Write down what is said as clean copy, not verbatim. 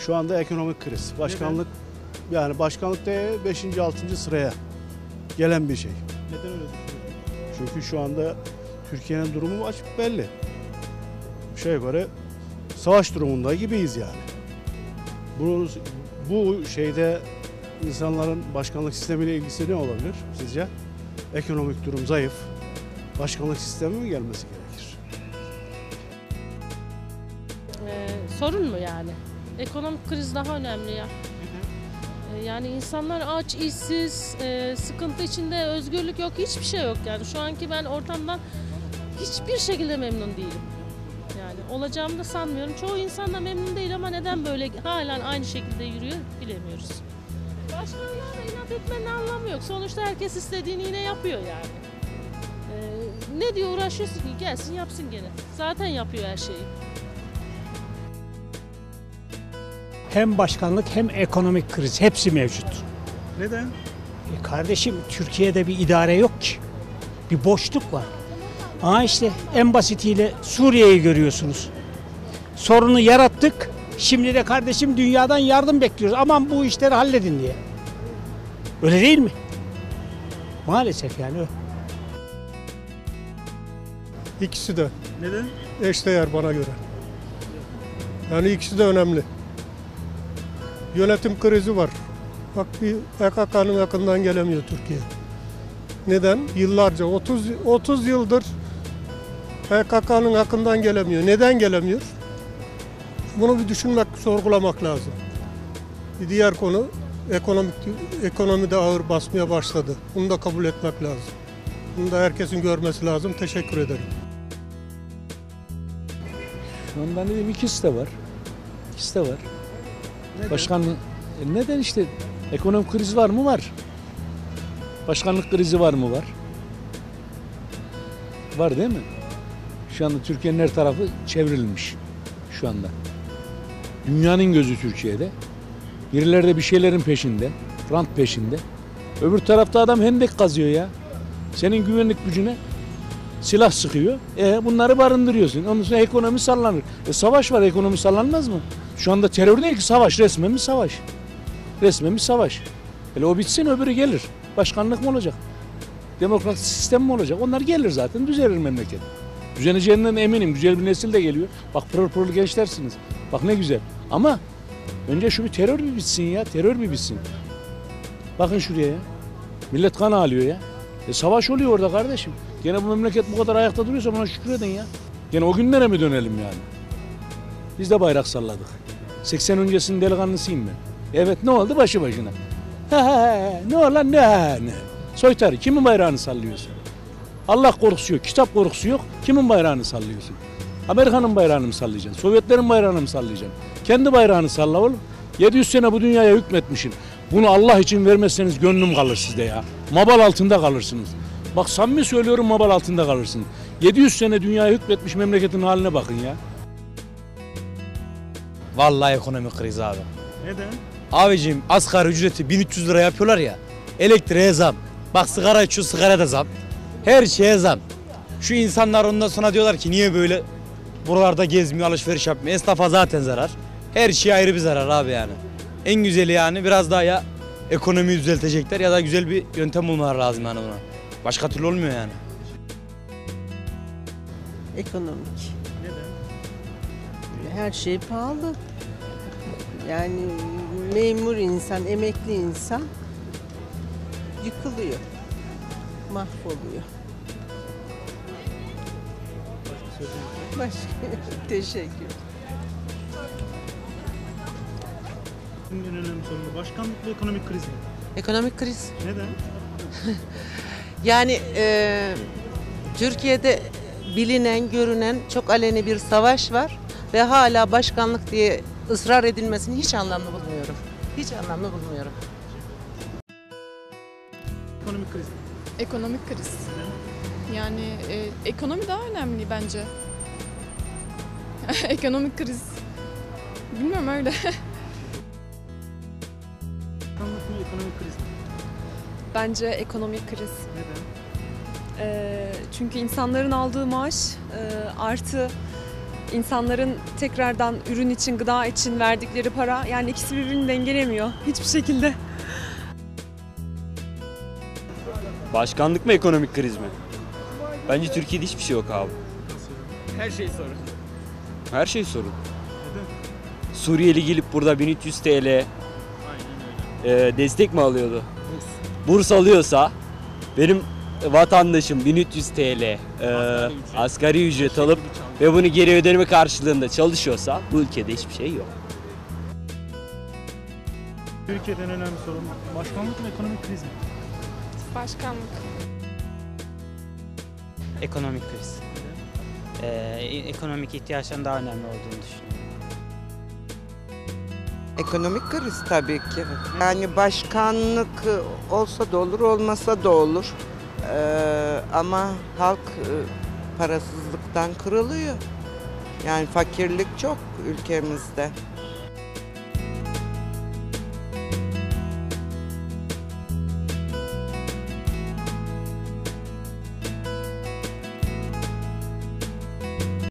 Şu anda ekonomik kriz. Başkanlık yani başkanlıkta 5. 6. sıraya gelen bir şey. Neden öyle düşünüyorsunuz? Çünkü şu anda Türkiye'nin durumu açık belli. Aşağı yukarı savaş durumunda gibiyiz yani. Bu şeyde insanların başkanlık sistemiyle ilgisi ne olabilir sizce? Ekonomik durum zayıf. Başkanlık sistemi mi gelmesi gerekir? Sorun mu yani? Ekonomik kriz daha önemli ya. Yani insanlar aç, işsiz, sıkıntı içinde, özgürlük yok, hiçbir şey yok yani. Şu anki ben ortamdan hiçbir şekilde memnun değilim. Yani olacağımı da sanmıyorum. Çoğu insan da memnun değil ama neden böyle halen aynı şekilde yürüyor bilemiyoruz. Başkanlarla inat etmenin anlamı yok. Sonuçta herkes istediğini yine yapıyor yani. Ne diyor uğraşıyorsun ki? Gelsin yapsın gene. Zaten yapıyor her şeyi. Hem başkanlık hem ekonomik kriz hepsi mevcut. Neden? Kardeşim Türkiye'de bir idare yok ki. Bir boşluk var. İşte en basitiyle Suriye'yi görüyorsunuz. Sorunu yarattık. Şimdi de kardeşim dünyadan yardım bekliyoruz. Aman bu işleri halledin diye. Öyle değil mi? Maalesef yani öyle. İkisi de Neden? eşdeğer bana göre. Yani ikisi de önemli. Yönetim krizi var. Bak bir PKK'nın yakından gelemiyor Türkiye. Neden? Yıllarca 30 yıldır PKK'nın yakından gelemiyor. Neden gelemiyor? Bunu bir düşünmek, sorgulamak lazım. Bir diğer konu ekonomide ağır basmaya başladı. Bunu da kabul etmek lazım. Bunu da herkesin görmesi lazım. Teşekkür ederim. Şu an ben dedim ikisi de var. İkisi de var. Neden? Başkanlık neden işte ekonomik kriz var mı? Var. Başkanlık krizi var mı? Var. Var değil mi? Şu anda Türkiye'nin her tarafı çevrilmiş şu anda. Dünyanın gözü Türkiye'de. Birileri de bir şeylerin peşinde, rant peşinde. Öbür tarafta adam hendek kazıyor ya. Senin güvenlik gücüne silah sıkıyor. Bunları barındırıyorsun. Ondan sonra ekonomi sallanır. Savaş var, ekonomi sallanmaz mı? Şu anda terör değil ki savaş, resmen bir savaş. Resmen bir savaş. Hele o bitsin öbürü gelir. Başkanlık mı olacak? Demokratik sistem mi olacak? Onlar gelir zaten, düzelir memleket. Düzeneceğinden eminim. Güzel bir nesil de geliyor. Bak pırıl pırıl gençlersiniz. Bak ne güzel. Ama önce şu bir terör bir bitsin ya. Terör bir bitsin. Bakın şuraya ya. Millet kan ağlıyor ya. Savaş oluyor orada kardeşim. Gene bu memleket bu kadar ayakta duruyorsa buna şükredin ya. Gene o günlere mi dönelim yani? Biz de bayrak salladık. 80 öncesinin delikanlısıyım ben. Evet ne oldu başı başına? Ne olur lan ne? Soytarı kimin bayrağını sallıyorsun? Allah korkusu yok, kitap korkusu yok. Kimin bayrağını sallıyorsun? Amerika'nın bayrağını mı sallayacaksın? Sovyetlerin bayrağını mı sallayacaksın? Kendi bayrağını salla oğlum. 700 sene bu dünyaya hükmetmişsin. Bunu Allah için vermezseniz gönlüm kalır sizde ya. Mabal altında kalırsınız. Bak samimi söylüyorum mabal altında kalırsınız. 700 sene dünyaya hükmetmiş memleketin haline bakın ya. Vallahi ekonomik kriz abi. Neden? Abicim asgari ücreti 1300 lira yapıyorlar ya. Elektriğe zam. Bak sigara içiyor, sigara da zam. Her şeye zam. Şu insanlar ondan sonra diyorlar ki niye böyle buralarda gezmiyor, alışveriş yapmıyor. Esnafa zaten zarar. Her şeye ayrı bir zarar abi yani. En güzeli yani biraz daha ya ekonomiyi düzeltecekler ya da güzel bir yöntem bulmaları lazım yani buna. Başka türlü olmuyor yani. Ekonomik. Neden? Her şey pahalı. Yani memur insan, emekli insan yıkılıyor, mahvoluyor. Başka teşekkür. En önemli sorun başkanlık ve ekonomik kriz mi? Ekonomik kriz. Neden? Yani Türkiye'de bilinen, görünen çok aleni bir savaş var ve hala başkanlık diye ısrar edilmesini hiç anlamlı bulmuyorum. Hiç anlamlı bulmuyorum. Ekonomik kriz. Ekonomik kriz. Yani ekonomi daha önemli bence. Ekonomik kriz. Bilmiyorum öyle. Başkanlık mı ekonomik kriz mi? Bence ekonomik kriz. Neden? Çünkü insanların aldığı maaş artı insanların tekrardan ürün için, gıda için verdikleri para, yani ikisi birbirini dengelemiyor hiçbir şekilde. Başkanlık mı ekonomik kriz mi? Bence Türkiye'de hiçbir şey yok abi. Her şey sorun. Her şey sorun. Suriyeli gelip burada 1300 TL destek mi alıyordu? Burs alıyorsa benim vatandaşım 1300 TL asgari ücret alıp ve bunu geri ödeme karşılığında çalışıyorsa bu ülkede hiçbir şey yok. Türkiye'de en önemli sorun başkanlık mı ekonomik kriz mi? Başkanlık. Ekonomik kriz. Ekonomik ihtiyaçların daha önemli olduğunu düşünüyorum. Ekonomik kriz tabii ki. Yani başkanlık olsa da olur, olmasa da olur. Ama halk parasızlıktan kırılıyor. Yani fakirlik çok ülkemizde.